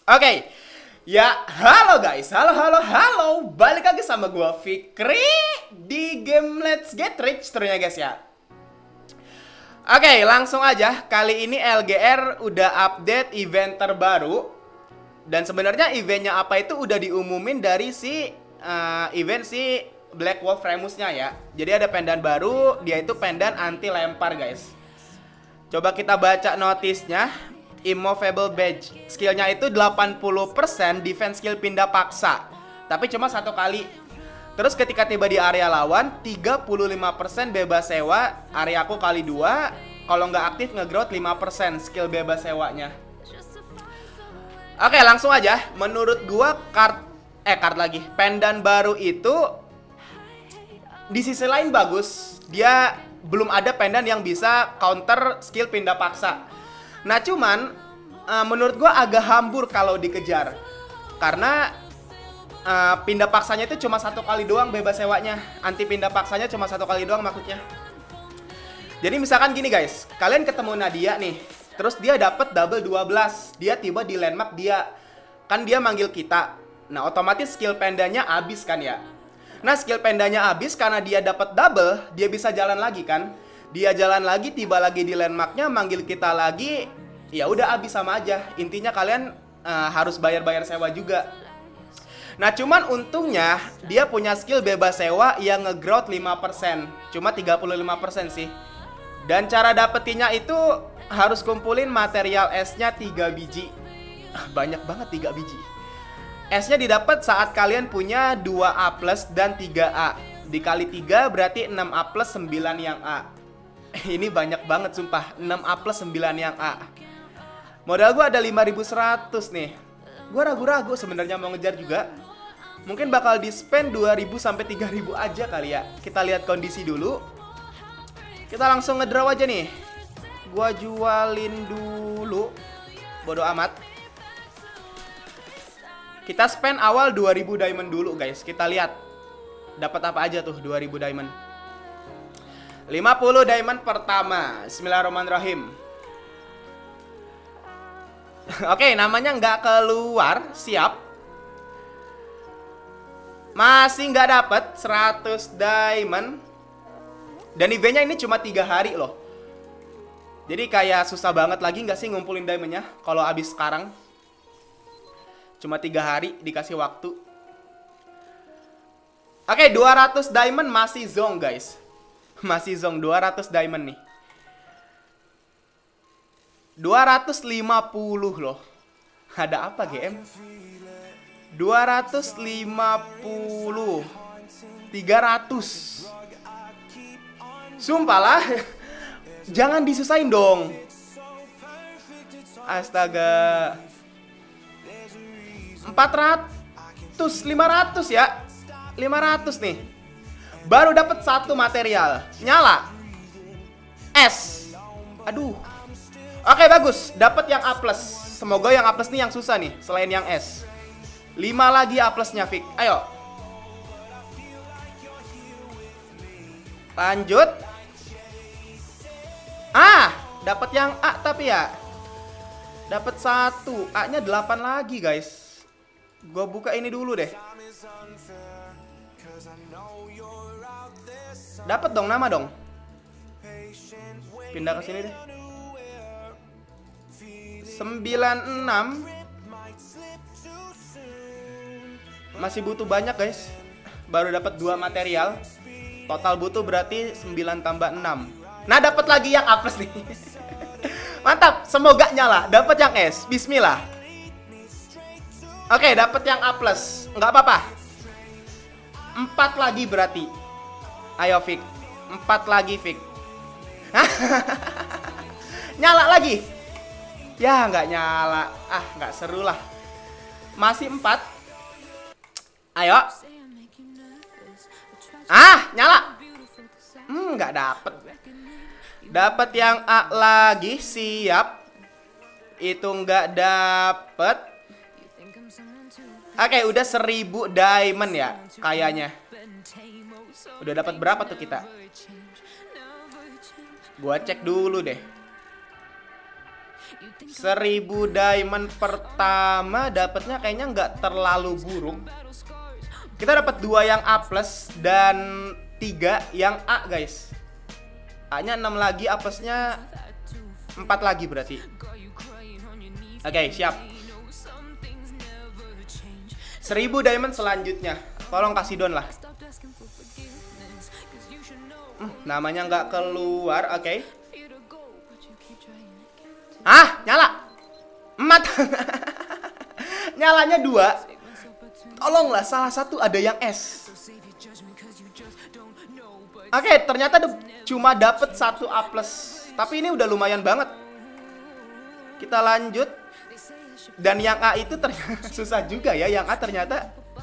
Oke. Ya, halo guys. Halo. Balik lagi sama gua Fikri di game Let's Get Rich ternyata guys ya. Oke, langsung aja. Kali ini LGR udah update event terbaru. Dan sebenarnya eventnya apa itu udah diumumin dari event si Black Wolf Remusnya ya. Jadi ada pendan baru, dia itu pendan anti lempar guys. Coba kita baca notisnya. Immovable Badge. Skillnya itu 80% defense skill pindah paksa, tapi cuma satu kali. Terus ketika tiba di area lawan 35% bebas sewa, areaku kali 2. Kalau nggak aktif nge-growth 5% skill bebas sewanya. Oke, langsung aja. Menurut gua pendan baru itu di sisi lain bagus. Dia belum ada pendan yang bisa counter skill pindah paksa. Nah cuman menurut gua agak hambur kalau dikejar. Karena pindah paksanya itu cuma satu kali doang bebas sewanya. Anti pindah paksanya cuma satu kali doang maksudnya. Jadi misalkan gini guys, kalian ketemu Nadia nih, terus dia dapat double 12. Dia tiba di landmark dia. Kan dia manggil kita. Nah otomatis skill pendanya habis kan ya. Nah skill pendanya habis karena dia dapat double, dia bisa jalan lagi kan. Dia jalan lagi, tiba lagi di landmarknya, manggil kita lagi, ya udah habis sama aja. Intinya kalian harus bayar-bayar sewa juga. Nah cuman untungnya dia punya skill bebas sewa yang nge-growth 5%. Cuma 35% sih. Dan cara dapetinnya itu harus kumpulin material S-nya 3 biji. Banyak banget 3 biji. S-nya didapat saat kalian punya 2A plus dan 3A. Dikali 3 berarti 6A plus 9 yang A. Ini banyak banget sumpah. 6A plus 9 yang A. Modal gue ada 5.100 nih. Gue ragu-ragu sebenarnya mau ngejar juga. Mungkin bakal di spend 2.000 sampai 3.000 aja kali ya. Kita lihat kondisi dulu. Kita langsung ngedraw aja nih. Gue jualin dulu. Bodoh amat. Kita spend awal 2.000 diamond dulu guys. Kita lihat dapat apa aja tuh 2.000 diamond. 50 diamond pertama. Bismillahirrahmanirrahim. Oke, namanya nggak keluar. Siap. Masih nggak dapet 100 diamond. Dan eventnya ini cuma 3 hari loh. Jadi kayak susah banget lagi nggak sih ngumpulin diamondnya kalau habis sekarang. Cuma 3 hari dikasih waktu. Oke, 200 diamond masih zong guys. Masih zong 200 diamond nih. 250 loh. Ada apa GM? 250 300. Sumpah lah. Jangan disusahin dong. Astaga. 400 500 ya. 500 nih. Baru dapat satu material. Nyala. S. Aduh. Oke bagus. Dapat yang A+. Semoga yang A+ nih yang susah nih selain yang S. 5 lagi A+, Fik. Ayo. Lanjut. Dapat yang A tapi ya. Dapat 1. A-nya 8 lagi, guys. Gua buka ini dulu deh. Dapat dong nama dong. Pindah ke sini deh. 96. Masih butuh banyak guys. Baru dapat 2 material. Total butuh berarti 9 tambah 6. Nah dapat lagi yang A+ nih. Mantap, semoga nyala. Dapat yang S. Bismillah. Oke, dapat yang A+. Nggak apa-apa. 4 lagi berarti. Ayo Fik. 4 lagi Fik. Nyala lagi. Ya nggak nyala. Nggak seru lah. Masih 4. Ayo. Nyala. Nggak dapet. Dapat yang A lagi. Siap. Itu nggak dapet. Oke, udah 1000 diamond ya kayaknya. Udah dapat berapa tuh kita? Gua cek dulu deh. 1000 diamond pertama dapatnya kayaknya nggak terlalu buruk. Kita dapat 2 yang A plus dan 3 yang A guys. A-nya 6 lagi, A plusnya 4 lagi berarti. Oke, siap. 1000 diamond selanjutnya. Tolong kasih don lah. Namanya nggak keluar, oke. Ah, nyala. Emat. Nyalanya 2. Tolonglah salah satu ada yang S. Oke, ternyata cuma dapet 1 A plus. Tapi ini udah lumayan banget. Kita lanjut. Dan yang A itu ternyata susah juga ya. Yang A ternyata.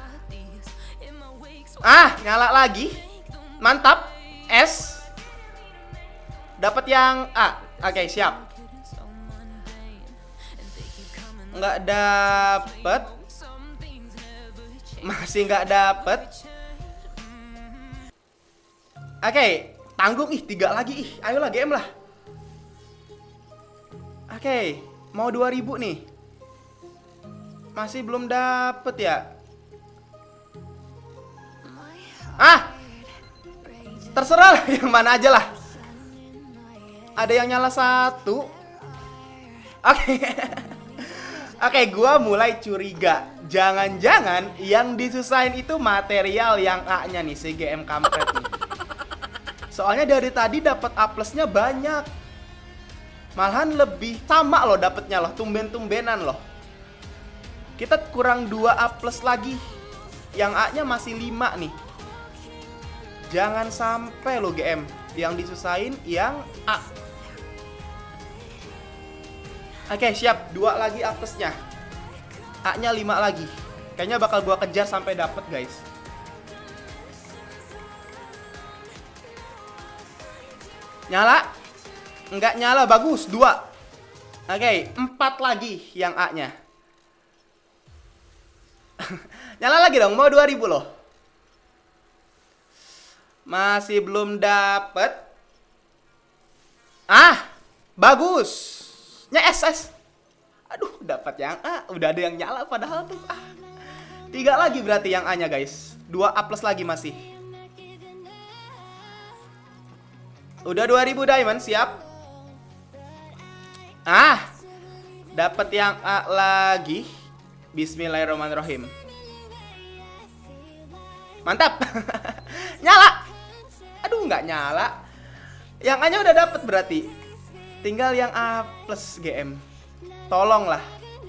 Ah, nyala lagi. Mantap. S. Dapat yang A. Oke, siap. Nggak dapet. Masih nggak dapet. Oke, tanggung 3 lagi ayolah GM lah. Oke, mau 2000 nih. Masih belum dapet ya. Ah, terserah lah, yang mana aja lah. Ada yang nyala 1. Oke. Oke, gua mulai curiga. Jangan-jangan yang disusahin itu material yang A-nya nih, si GM kampret nih. Soalnya dari tadi dapat A plusnya banyak. Malahan lebih sama loh dapetnya loh, tumben-tumbenan loh. Kita kurang 2 A plus lagi. Yang A-nya masih 5 nih. Jangan sampai lo GM yang disusahin yang A. Oke, siap. 2 lagi A plusnya. A-nya 5 lagi. Kayaknya bakal gua kejar sampai dapet guys. Nyala? Enggak nyala, bagus. 2. Oke, 4 lagi yang A-nya. Nyala lagi dong, mau 2000 loh. Masih belum dapet. Ah, bagus. S. Aduh, dapat yang A. Udah ada yang nyala padahal tuh. 3 lagi berarti yang A-nya guys. 2 A plus lagi masih. Udah 2000 diamond, siap. Ah, dapat yang A lagi. Bismillahirrahmanirrahim. Mantap. Nyala. Aduh, nggak nyala. Yang A-nya udah dapet berarti. Tinggal yang A plus GM. Tolonglah.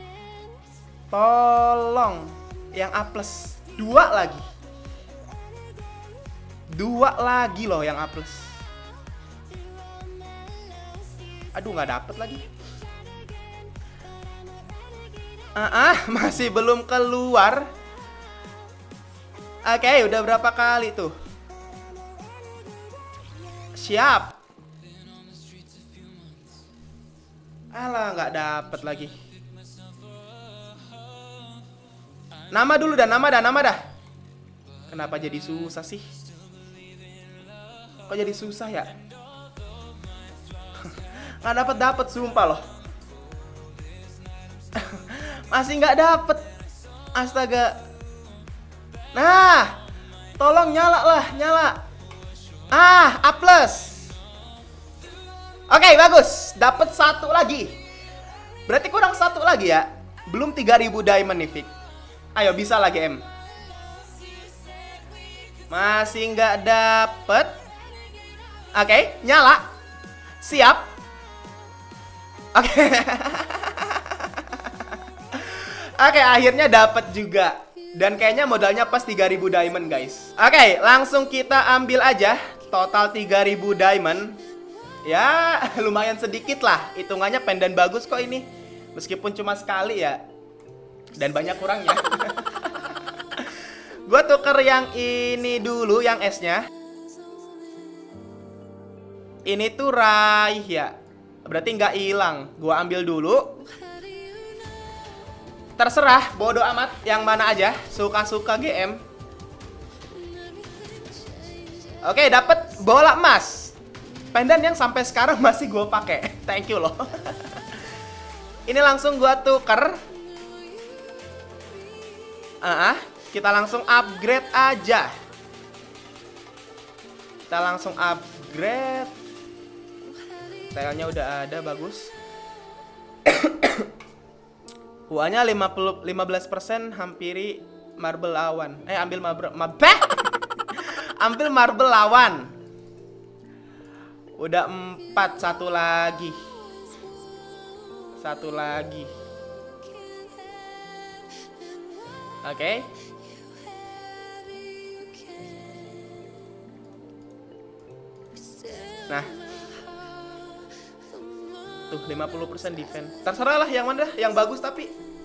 Tolong. Yang A plus. 2 lagi. 2 lagi loh yang A plus. Aduh, nggak dapet lagi. Masih belum keluar. Oke, udah berapa kali tuh? Siap. Alah, nggak dapet lagi. Nama dulu dah, nama dah. Kenapa jadi susah sih? Kok jadi susah ya? Nggak dapet sumpah loh. Masih nggak dapet. Astaga. Nah, tolong nyala lah, nyala. A plus. Oke, bagus. Dapat 1 lagi. Berarti kurang 1 lagi ya. Belum 3000 diamond nih, Fik. Ayo, bisa lagi M. Masih nggak dapet. Oke, nyala. Siap. Oke. Oke, akhirnya dapat juga. Dan kayaknya modalnya pas 3000 diamond, guys. Oke, langsung kita ambil aja. Total 3000 diamond. Ya, lumayan sedikit lah. Hitungannya pendan bagus kok ini. Meskipun cuma sekali ya. Dan banyak kurangnya. Gue tuker yang ini dulu, yang S-nya. Ini tuh raih ya. Berarti nggak hilang. Gue ambil dulu. Terserah, bodo amat. Yang mana aja. Suka-suka GM. Oke, dapet bola emas. Pendan yang sampai sekarang masih gue pakai. Thank you loh. Ini langsung gua tuker. Kita langsung upgrade aja. Kita langsung upgrade. Stylenya udah ada, bagus. UA-nya 15% hampiri marble lawan. Ambil ambil marble lawan. Udah 4, satu lagi. Oke. Nah. Tuh 50% defense. Terserah lah yang mana, yang bagus tapi.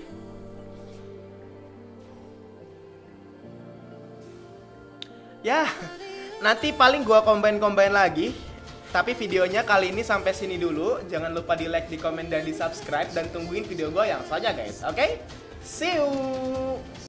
Ya, nanti paling gua combine lagi. Tapi videonya kali ini sampai sini dulu. Jangan lupa di like, di komen, dan di subscribe. Dan tungguin video gua yang selanjutnya guys. Oke? See you!